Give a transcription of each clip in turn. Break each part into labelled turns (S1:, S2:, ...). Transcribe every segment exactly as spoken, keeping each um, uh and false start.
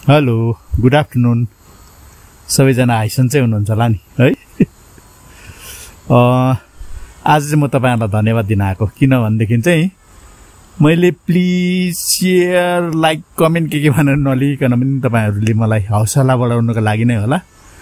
S1: Hello good afternoon सबैजना आइसन्चै हुनुहुन्छ होला नि है। आज चाहिँ म तपाईहरुलाई धन्यवाद दिन आएको किनभनेदेखि चाहिँ मैले प्लिज शेयर लाइक कमेन्ट के के भनेर नलिकन पनि तपाईहरुले मलाई हौसला बढाउनको लागि नै होला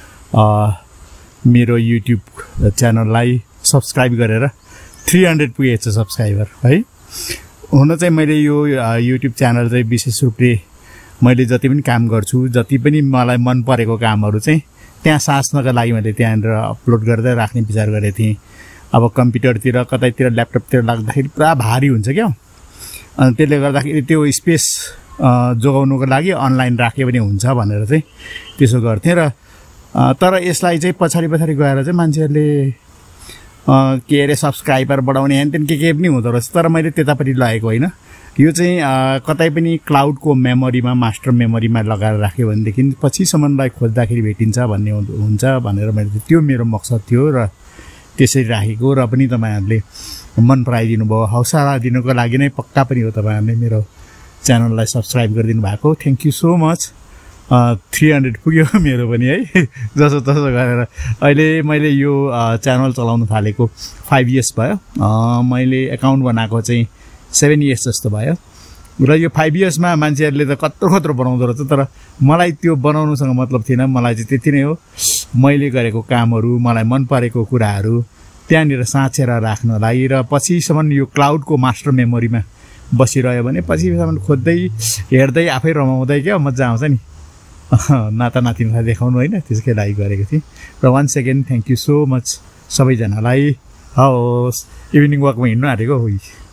S1: मेरो युट्युब च्यानललाई सब्स्क्राइब गरेर तीन सय पुगेछ सब्स्क्राइबर है। हुन चाहिँ मैले यो युट्युब च्यानल चाहिँ विशेष रूपले मैले जति पनि काम गर्छु जति पनि मलाई मन परेको कामहरु चाहिँ त्यहाँ साच्नको लागि मैले त्यहाँनिर अपलोड गर्दै राख्ने विचार गरेको थिएँ। अब कम्प्युटरतिर कतैतिर ल्यापटपतिर लाग्दाखेरि पुरा भारी हुन्छ क्या, अनि त्यसले गर्दाखेरि त्यो स्पेस जोगाउनको लागि अनलाइन राखे पनि हुन्छ भनेर चाहिँ त्यसो गर्थेँ। र तर यसलाई चाहिँ पछाडी पछाडी गएर चाहिँ मान्छेहरुले के अरे सब्स्क्राइबर बढाउने हैन त्यन के के पनि हुँदो रहेछ, तर मैले त्यतापट्टि लागेको होइन। यो चाहिँ कतै पनि क्लाउडको मेमोरीमा मास्टर मेमोरीमा लगाएर राख्यो भनेदेखि पछिसम्मलाई खोज्दाखेरि भेटिन्छ भन्ने हुन्छ भनेर मैले त्यो मेरो मकसद थियो र त्यसरी राखेको। र पनि तपाईहरुले मन पराइदिनु भयो, हौसला दिनुको लागि नै पक्का पनि हो तपाईहरुले मेरो च्यानललाई सब्स्क्राइब गरिदिनु भएको। Thank you so much. तीन सय पुग्यो मेरो पनि है जसो तसो गरेर। अहिले मैले यो च्यानल चलाउन थालेको पाँच इयर्स भयो, मैले अकाउन्ट बनाएको चाहिँ सात इयर्स जस्तो भयो। र यो पाँच इयर्समा मान्छेहरुले त कत्रो कत्रो बनाउँदो रहेछ, तर मलाई त्यो बनाउनुसँग मतलब थिएन। मलाई चाहिँ त्यति नै हो, मैले गरेको कामहरु मलाई मन परेको कुराहरु त्यहाँनिर साँचेर राख्नलाई र पछिसम्म यो क्लाउडको मास्टर मेमोरीमा बसिरह्यो भने पछिसम्म खोज्दै हेर्दै आफै रमाउँदै क्या मज्जा आउँछ नि नाता नातिनीलाई देखाउनु हैन, त्यसकै लागि गरेको थिएँ। र one second thank you so much सबैजनालाई। हवस्, इभिनिङ वकमा हिँड्नु आँटेको हो।